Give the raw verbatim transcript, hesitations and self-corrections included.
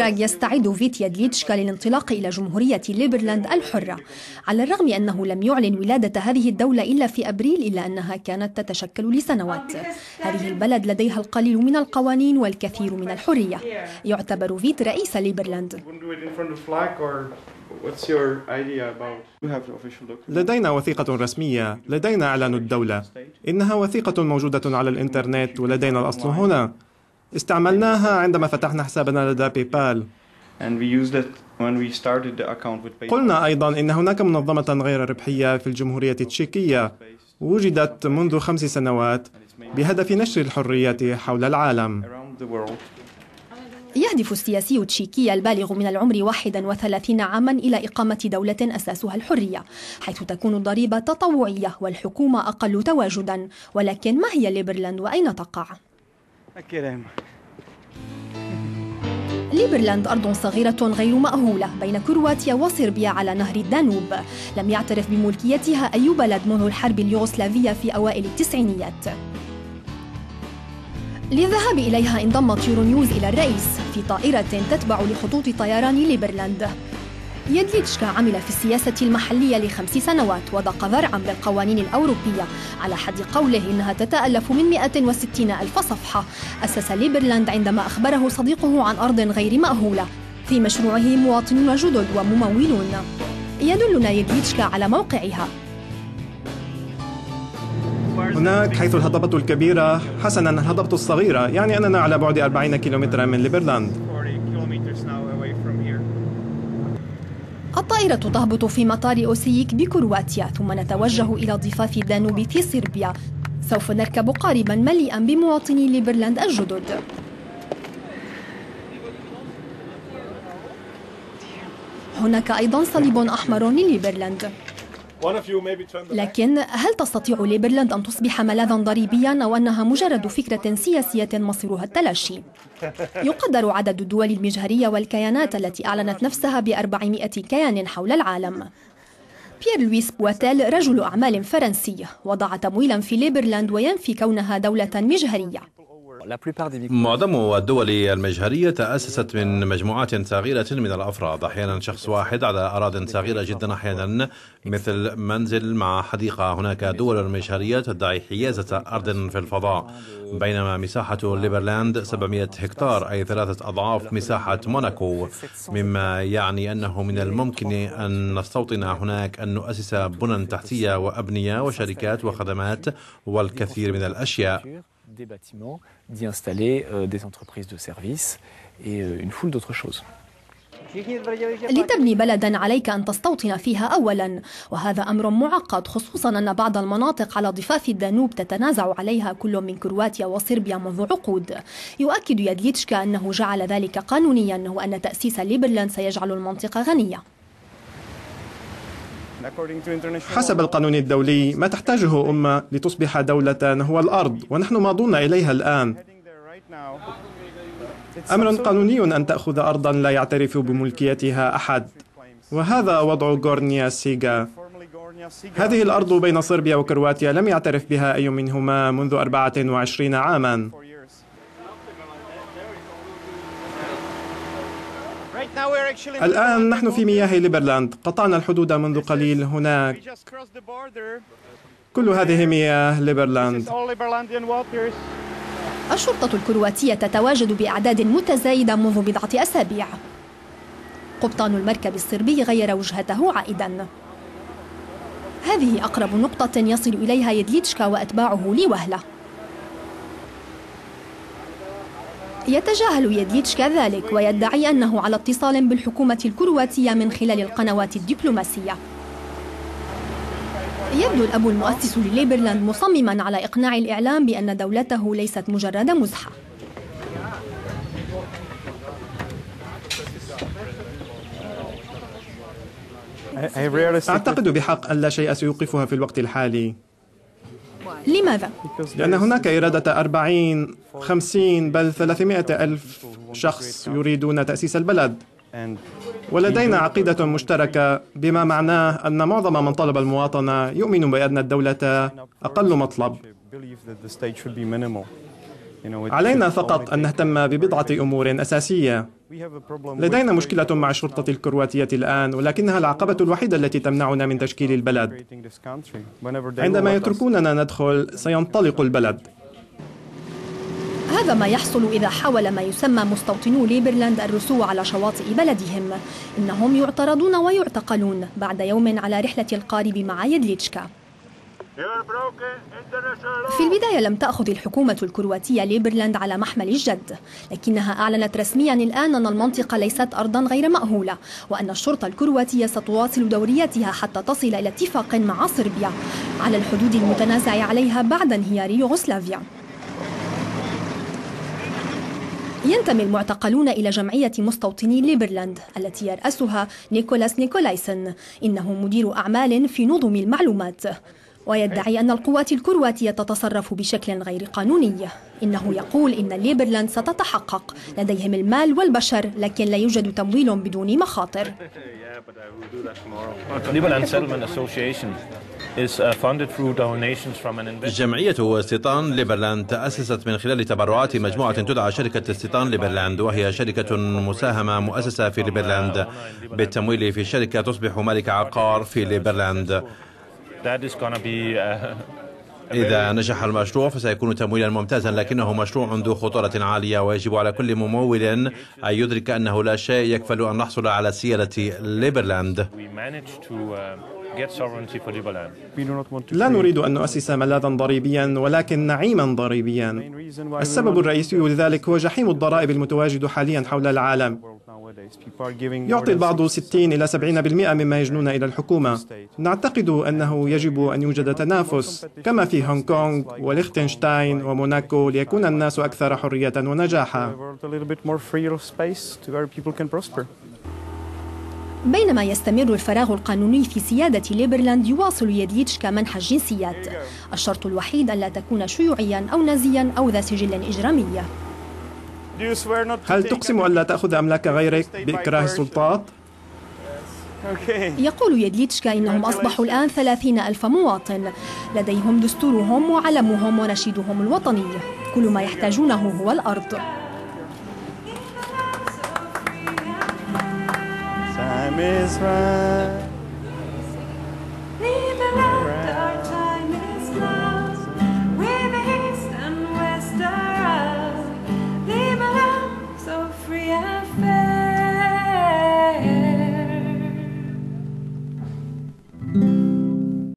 براغ يستعد فيت يدليتشكا للانطلاق إلى جمهورية ليبرلاند الحرة. على الرغم أنه لم يعلن ولادة هذه الدولة إلا في أبريل، إلا أنها كانت تتشكل لسنوات. هذه البلد لديها القليل من القوانين والكثير من الحرية. يعتبر فيت رئيس ليبرلاند. لدينا وثيقة رسمية، لدينا إعلان الدولة. إنها وثيقة موجودة على الإنترنت ولدينا الأصل هنا. استعملناها عندما فتحنا حسابنا لدى بيبال. قلنا أيضا إن هناك منظمة غير ربحية في الجمهورية التشيكية وجدت منذ خمس سنوات بهدف نشر الحرية حول العالم. يهدف السياسي التشيكي البالغ من العمر واحد وثلاثين عاما إلى إقامة دولة أساسها الحرية، حيث تكون الضريبة تطوعية والحكومة أقل تواجدا. ولكن ما هي ليبرلاند وأين تقع؟ ليبرلاند أرض صغيرة غير مأهولة بين كرواتيا وصربيا على نهر الدانوب. لم يعترف بملكيتها أي بلد منذ الحرب اليوغوسلافية في أوائل التسعينيات. للذهاب إليها انضم تيورونيوز إلى الرئيس في طائرة تتبع لخطوط طيران ليبرلاند. يدليتشكا عمل في السياسة المحلية لخمس سنوات وضاق ذرعا بالقوانين الأوروبية، على حد قوله إنها تتألف من مئة وستين ألف صفحة. أسس ليبرلاند عندما أخبره صديقه عن أرض غير مأهولة. في مشروعه مواطنون جدد وممولون. يدلنا يدليتشكا على موقعها. هناك حيث الهضبة الكبيرة، حسنا الهضبة الصغيرة، يعني أننا على بعد أربعين كيلومترا من ليبرلاند. الطائرة تهبط في مطار أوسييك بكرواتيا، ثم نتوجه إلى ضفاف الدانوب في صربيا. سوف نركب قاربا مليئا بمواطني ليبرلاند الجدد. هناك أيضا صليب أحمر لليبرلاند. لكن هل تستطيع ليبرلاند أن تصبح ملاذا ضريبيا، أو أنها مجرد فكرة سياسية مصيرها التلاشي؟ يقدر عدد الدول المجهرية والكيانات التي أعلنت نفسها بأربعمائة كيان حول العالم. بيير لويس بواتيل رجل أعمال فرنسي وضع تمويلا في ليبرلاند وينفي كونها دولة مجهرية. معظم الدول المجهرية تأسست من مجموعات صغيرة من الأفراد، أحيانا شخص واحد على أراضٍ صغيرة جدا، أحيانا مثل منزل مع حديقة. هناك دول مجهرية تدعي حيازة أرض في الفضاء، بينما مساحة ليبرلاند سبعمائة هكتار، أي ثلاثة أضعاف مساحة موناكو، مما يعني أنه من الممكن أن نستوطن هناك، أن نؤسس بنى تحتية وأبنية وشركات وخدمات والكثير من الأشياء. des bâtiments, d'y installer euh, des entreprises de services et euh, une foule d'autres choses. لتبني بلدا عليك أن تستوطن فيها أولا، وهذا أمر معقد، خصوصا أن بعض المناطق على ضفاف الدانوب تتنازع عليها كل من كرواتيا وصربيا منذ عقود. يؤكد يدليتشكا أنه جعل ذلك قانونيا، وأن تأسيس ليبرلاند سيجعل المنطقة غنية. حسب القانون الدولي ما تحتاجه أمة لتصبح دولة هو الأرض، ونحن ماضون إليها الآن. أمر قانوني أن تأخذ أرضا لا يعترف بملكيتها أحد، وهذا وضع غورنيا سيغا. هذه الأرض بين صربيا وكرواتيا لم يعترف بها أي منهما منذ أربعة وعشرين عاما. الآن نحن في مياه ليبرلاند، قطعنا الحدود منذ قليل هناك. كل هذه مياه ليبرلاند. الشرطة الكرواتية تتواجد بأعداد متزايدة منذ بضعة أسابيع. قبطان المركب الصربي غير وجهته عائدا. هذه أقرب نقطة يصل إليها يدليتشكا وأتباعه لوهلة. يتجاهل يدليتشكا ذلك ويدعي أنه على اتصال بالحكومة الكرواتية من خلال القنوات الدبلوماسية. يبدو الأب المؤسس لليبرلاند مصمما على إقناع الإعلام بأن دولته ليست مجرد مزحة. أعتقد بحق أن لا شيء سيوقفها في الوقت الحالي. لماذا؟ لأن هناك إرادة أربعين خمسين بل ثلاثمائة ألف شخص يريدون تأسيس البلد، ولدينا عقيدة مشتركة بما معناه أن معظم من طلب المواطنة يؤمن بأن الدولة أقل مطلب. علينا فقط أن نهتم ببضعة أمور أساسية. لدينا مشكلة مع الشرطة الكرواتية الآن، ولكنها العقبة الوحيدة التي تمنعنا من تشكيل البلد. عندما يتركوننا ندخل سينطلق البلد. هذا ما يحصل إذا حاول ما يسمى مستوطنو ليبرلاند الرسو على شواطئ بلدهم. إنهم يعترضون ويعتقلون بعد يوم على رحلة القارب مع يدليتشكا. في البداية لم تأخذ الحكومة الكرواتية ليبرلاند على محمل الجد، لكنها أعلنت رسميا الآن أن المنطقة ليست أرضا غير مأهولة، وأن الشرطة الكرواتية ستواصل دورياتها حتى تصل إلى اتفاق مع صربيا على الحدود المتنازع عليها بعد انهيار يوغوسلافيا. ينتمي المعتقلون إلى جمعية مستوطني ليبرلاند التي يرأسها نيكولاس نيكولايسن، إنه مدير أعمال في نظم المعلومات، ويدعي أن القوات الكرواتية تتصرف بشكل غير قانوني. إنه يقول إن ليبرلاند ستتحقق، لديهم المال والبشر، لكن لا يوجد تمويل بدون مخاطر. جمعية استيطان ليبرلاند تأسست من خلال تبرعات مجموعة تدعى شركة استيطان ليبرلاند، وهي شركة مساهمة مؤسسة في ليبرلاند بالتمويل في شركة تصبح مالك عقار في ليبرلاند. إذا نجح المشروع فسيكون تمويلا ممتازا، لكنه مشروع ذو خطورة عالية، ويجب على كل ممول أن يدرك أنه لا شيء يكفل أن نحصل على سيادة ليبرلاند. لا نريد أن نؤسس ملاذا ضريبيا، ولكن نعيما ضريبيا. السبب الرئيسي لذلك هو جحيم الضرائب المتواجد حاليا حول العالم. يعطي البعض ستين إلى سبعين بالمئة مما يجنون إلى الحكومة. نعتقد أنه يجب أن يوجد تنافس كما في هونغ كونغ وليختنشتاين وموناكو ليكون الناس أكثر حرية ونجاحا. بينما يستمر الفراغ القانوني في سيادة ليبرلاند، يواصل يدليتشكا منح الجنسيات. الشرط الوحيد ألا تكون شيوعيا أو نازيا أو ذا سجل إجرامي. هل تقسم ألا تأخذ أملاك غيرك بإكراه السلطات؟ يقول يدليتشكا إنهم أصبحوا الآن ثلاثين ألف مواطن، لديهم دستورهم وعلمهم ونشيدهم الوطني. كل ما يحتاجونه هو الأرض. Time is right.